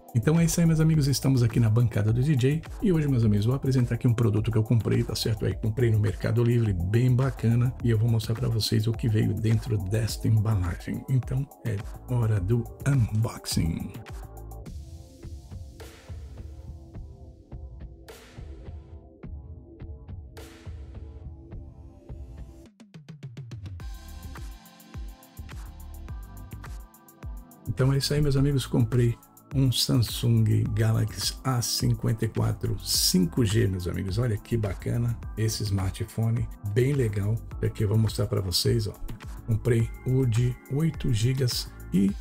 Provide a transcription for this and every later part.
Então é isso aí, meus amigos, estamos aqui na bancada do DJ e hoje, meus amigos, vou apresentar aqui um produto que eu comprei, tá certo? Aí comprei no Mercado Livre, bem bacana, e eu vou mostrar para vocês o que veio dentro desta embalagem. Então é hora do unboxing. Então é isso aí, meus amigos, comprei um Samsung Galaxy A54 5G, meus amigos. Olha que bacana esse smartphone, bem legal. Aqui eu vou mostrar para vocês, ó. Comprei o de 8 GB e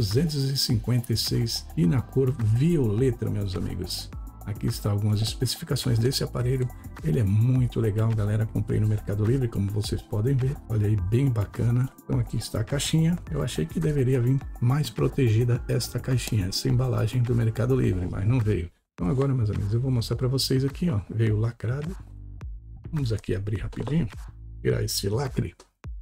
256 e na cor violeta, meus amigos. Aqui está algumas especificações desse aparelho. Ele é muito legal, galera. Comprei no Mercado Livre, como vocês podem ver. Olha aí, bem bacana. Então aqui está a caixinha. Eu achei que deveria vir mais protegida esta caixinha, essa embalagem do Mercado Livre, mas não veio. Então agora, meus amigos, eu vou mostrar para vocês aqui, ó. Veio lacrado. Vamos aqui abrir rapidinho, tirar esse lacre.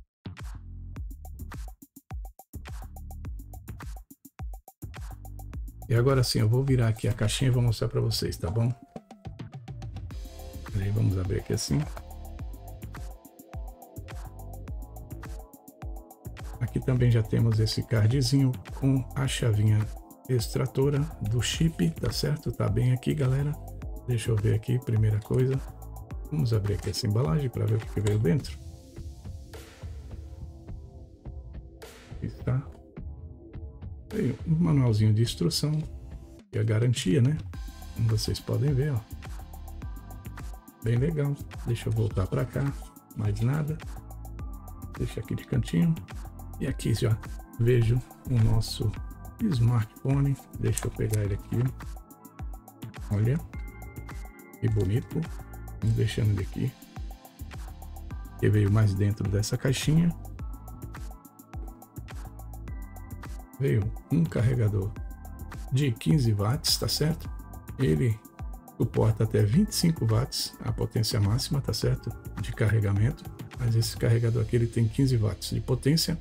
E agora sim, eu vou virar aqui a caixinha e vou mostrar para vocês, tá bom? Aí vamos abrir aqui assim. Aqui também já temos esse cardzinho com a chavinha extratora do chip, tá certo? Tá bem aqui, galera. Deixa eu ver aqui, primeira coisa. Vamos abrir aqui essa embalagem para ver o que veio dentro. Aqui está. Veio um manualzinho de instrução e a garantia, né? Como vocês podem ver, ó. Bem legal. Deixa eu voltar para cá. Mais nada. Deixa aqui de cantinho. E aqui já vejo o nosso smartphone. Deixa eu pegar ele aqui. Olha. Que bonito. Vamos deixando ele aqui. Que veio mais dentro dessa caixinha. Veio um carregador de 15 watts, tá certo? Ele suporta até 25 watts, a potência máxima, tá certo? De carregamento, mas esse carregador aqui ele tem 15 watts de potência.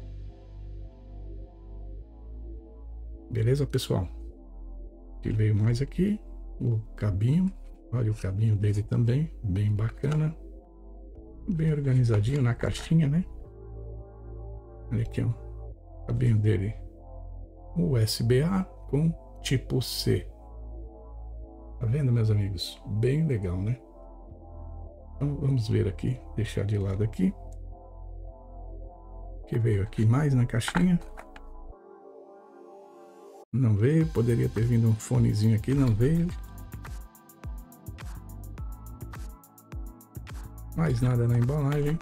Beleza, pessoal? E veio mais aqui o cabinho, olha o cabinho dele também, bem bacana, bem organizadinho na caixinha, né? Olha aqui, ó. O cabinho dele USB-A com tipo C. Tá vendo, meus amigos? Bem legal, né? Então vamos ver aqui, deixar de lado aqui. Que veio aqui mais na caixinha. Não veio, poderia ter vindo um fonezinho aqui, não veio. Mais nada na embalagem.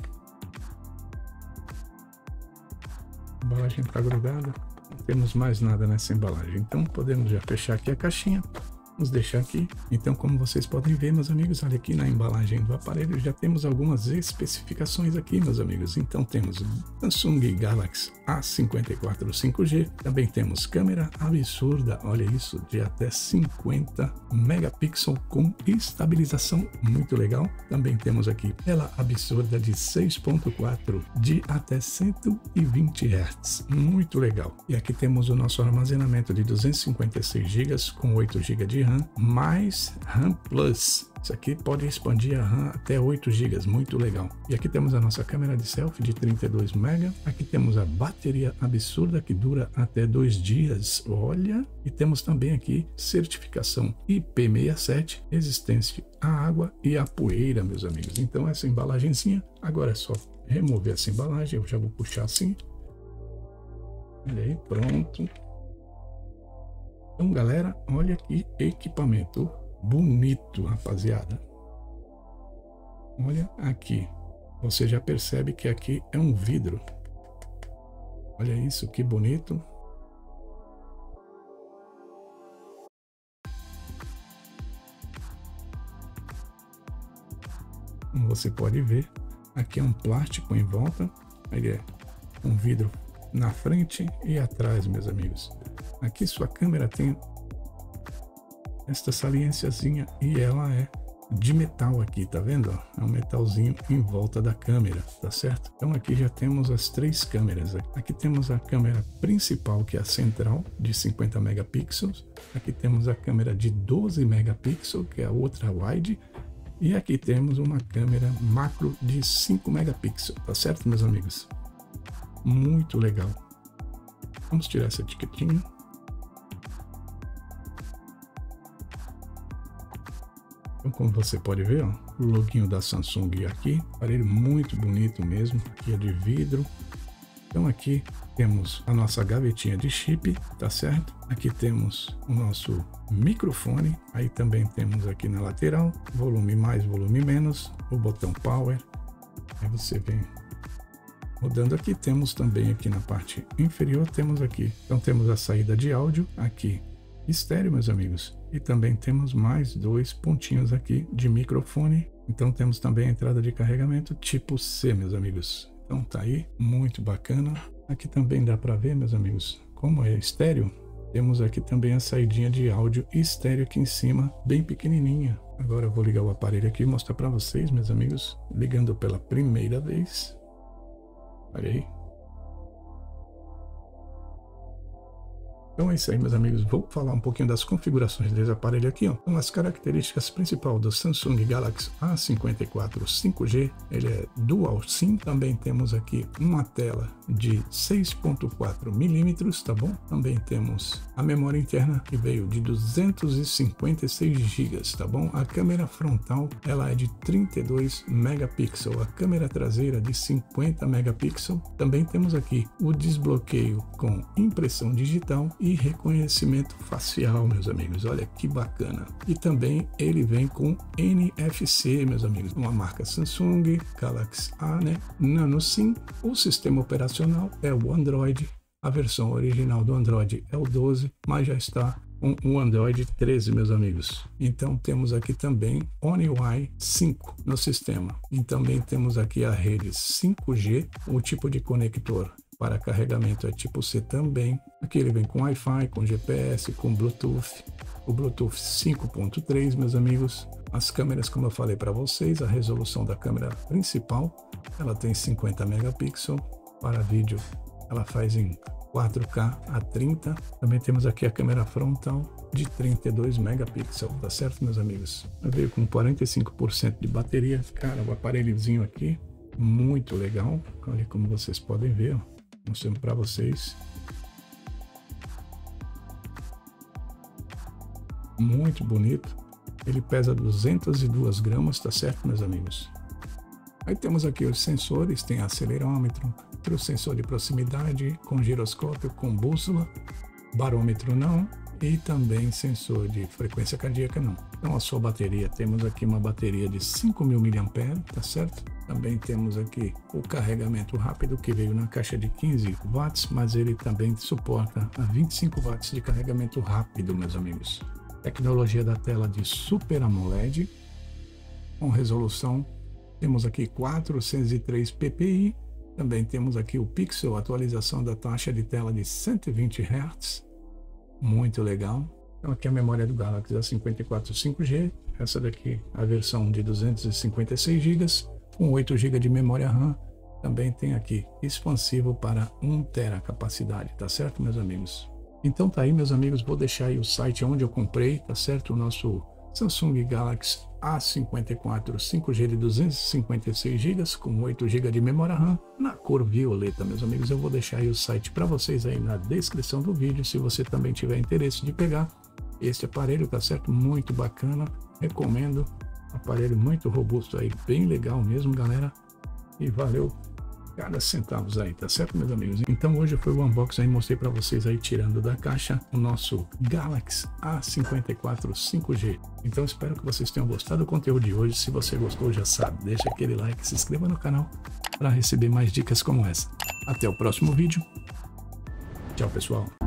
A embalagem está grudada. Não temos mais nada nessa embalagem, então podemos já fechar aqui a caixinha. Vamos deixar aqui. Então, como vocês podem ver, meus amigos, olha aqui na embalagem do aparelho já temos algumas especificações aqui, meus amigos. Então temos o Samsung Galaxy A54 5G, também temos câmera absurda, olha isso, de até 50 megapixels com estabilização, muito legal. Também temos aqui tela absurda de 6.4 de até 120 Hz, muito legal. E aqui temos o nosso armazenamento de 256 GB com 8 GB de RAM, mais RAM Plus. Isso aqui pode expandir a RAM até 8 GB, muito legal. E aqui temos a nossa câmera de selfie de 32 MB. Aqui temos a bateria absurda que dura até 2 dias, olha. E temos também aqui certificação IP67, resistência à água e à poeira, meus amigos. Então essa embalagenzinha, agora é só remover essa embalagem, eu já vou puxar assim. Olha aí, pronto. Então, galera, olha que equipamento bonito, rapaziada. Olha aqui. Você já percebe que aqui é um vidro. Olha isso, que bonito. Como você pode ver, aqui é um plástico em volta. Ele é um vidro na frente e atrás, meus amigos. Aqui sua câmera tem esta saliênciazinha e ela é de metal aqui, tá vendo? É um metalzinho em volta da câmera, tá certo? Então aqui já temos as 3 câmeras. Aqui temos a câmera principal, que é a central, de 50 megapixels. Aqui temos a câmera de 12 megapixels, que é a ultra wide. E aqui temos uma câmera macro de 5 megapixels, tá certo, meus amigos? Muito legal. Vamos tirar essa etiquetinha. Então, como você pode ver, ó, o loginho da Samsung aqui, aparelho muito bonito mesmo, aqui é de vidro. Então aqui temos a nossa gavetinha de chip, tá certo? Aqui temos o nosso microfone, aí também temos aqui na lateral, volume mais, volume menos, o botão power. Aí você vem rodando aqui, temos também aqui na parte inferior, temos aqui, então temos a saída de áudio aqui, estéreo, meus amigos, e também temos mais 2 pontinhos aqui de microfone. Então temos também a entrada de carregamento tipo C, meus amigos. Então tá aí, muito bacana. Aqui também dá para ver, meus amigos, como é estéreo. Temos aqui também a saidinha de áudio estéreo aqui em cima, bem pequenininha. Agora eu vou ligar o aparelho aqui e mostrar para vocês, meus amigos, ligando pela primeira vez. Olha aí. Então é isso aí, meus amigos. Vou falar um pouquinho das configurações desse aparelho aqui, ó. Então, as características principais do Samsung Galaxy A54 5G, ele é Dual SIM. Também temos aqui uma tela de 6.4 milímetros, tá bom? Também temos a memória interna, que veio de 256 GB, tá bom? A câmera frontal, ela é de 32 megapixels. A câmera traseira de 50 megapixels. Também temos aqui o desbloqueio com impressão digital e reconhecimento facial, meus amigos. Olha que bacana. E também ele vem com NFC, meus amigos, uma marca Samsung Galaxy A, né? Nano SIM. O sistema operacional é o Android. A versão original do Android é o 12, mas já está com o Android 13, meus amigos. Então temos aqui também One UI 5 no sistema. E também temos aqui a rede 5G, o tipo de conector para carregamento é tipo C também. Aqui ele vem com Wi-Fi, com GPS, com Bluetooth, o Bluetooth 5.3, meus amigos. As câmeras, como eu falei para vocês, a resolução da câmera principal, ela tem 50 megapixels. Para vídeo, ela faz em 4K a 30. Também temos aqui a câmera frontal de 32 megapixels, tá certo, meus amigos? Veio com 45% de bateria. Cara, o aparelhozinho aqui, muito legal. Olha como vocês podem ver, ó. Mostrando para vocês. Muito bonito. Ele pesa 202 gramas, tá certo, meus amigos? Aí temos aqui os sensores, tem acelerômetro, o sensor de proximidade, com giroscópio, com bússola, barômetro não, e também sensor de frequência cardíaca não. Então a sua bateria, temos aqui uma bateria de 5.000 mAh, tá certo? Também temos aqui o carregamento rápido, que veio na caixa de 15 watts, mas ele também suporta a 25 watts de carregamento rápido, meus amigos. Tecnologia da tela de Super AMOLED, com resolução, temos aqui 403 ppi, também temos aqui o Pixel, atualização da taxa de tela de 120 Hz, muito legal. Então aqui a memória do Galaxy A54 5G, essa daqui a versão de 256 GB, com 8 GB de memória RAM. Também tem aqui expansivo para 1 TB capacidade, tá certo, meus amigos? Então tá aí, meus amigos, vou deixar aí o site onde eu comprei, tá certo? O nosso Samsung Galaxy A54 5G de 256 GB com 8 GB de memória RAM na cor violeta, meus amigos. Eu vou deixar aí o site para vocês aí na descrição do vídeo, se você também tiver interesse de pegar este aparelho, tá certo? Muito bacana, recomendo. Aparelho muito robusto aí, bem legal mesmo, galera. E valeu cada centavos aí, tá certo, meus amigos? Então hoje foi o unboxing aí, mostrei para vocês aí, tirando da caixa, o nosso Galaxy A54 5G. Então espero que vocês tenham gostado do conteúdo de hoje. Se você gostou, já sabe, deixa aquele like, se inscreva no canal para receber mais dicas como essa. Até o próximo vídeo. Tchau, pessoal.